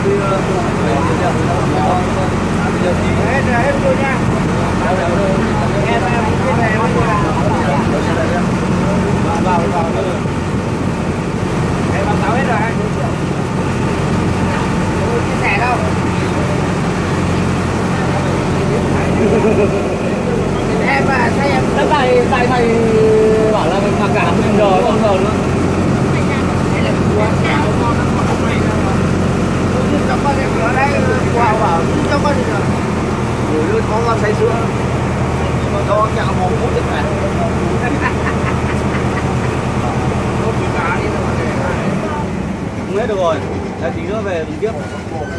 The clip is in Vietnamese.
Hết rồi nha. Em cái này mới rồi. Vào. Em báo cáo hết rồi. Chia sẻ đâu. Em à, sao em Đất này tại thầy bảo là mình mặc cả mình rồi không rồi luôn. cho con em ở đây qua bảo cho con đi rồi. Rồi đưa con ra say sữa. Cho nhà một phút được này. Không hết được rồi. Là tí nữa về dùng tiếp.